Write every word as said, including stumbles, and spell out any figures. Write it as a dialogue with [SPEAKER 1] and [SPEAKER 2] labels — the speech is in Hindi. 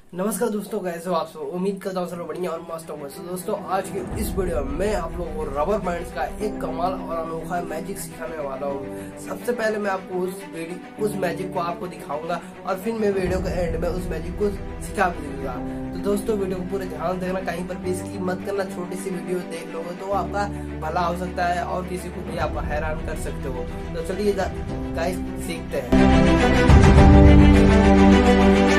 [SPEAKER 1] नमस्कार दोस्तों, कैसे हो आप सब। उम्मीद करता हूँ सब बढ़िया और मस्त होगा। तो दोस्तों, आज के इस वीडियो में मैं आप लोगों को रबर बैंड्स का एक कमाल और अनोखा मैजिक सिखाने वाला हूँ। सबसे पहले मैं आपको उस वीडियो उस मैजिक को आपको दिखाऊंगा और फिर मैं वीडियो के एंड में उस मैजिक को सिखा भी दूंगा। तो दोस्तों, वीडियो को पूरे ध्यान देना, कहीं पर भी इसकी मत करना। छोटी सी वीडियो देख लोगे तो आपका भला हो सकता है और किसी को भी आप हैरान कर सकते हो। तो चलिए गाइस सीखते हैं।